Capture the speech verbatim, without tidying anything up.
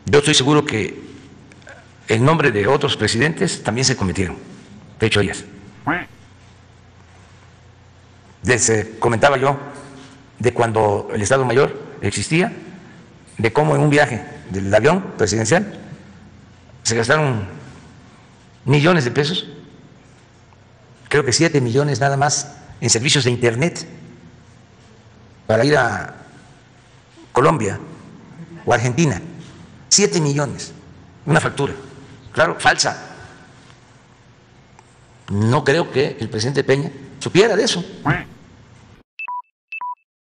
Yo estoy seguro que en nombre de otros presidentes también se cometieron fechorías. Les eh, comentaba yo de cuando el Estado Mayor existía, de cómo en un viaje del avión presidencial se gastaron millones de pesos, creo que siete millones nada más en servicios de Internet para ir a Colombia o Argentina. Siete millones, una factura, claro, falsa. No creo que el presidente Peña supiera de eso.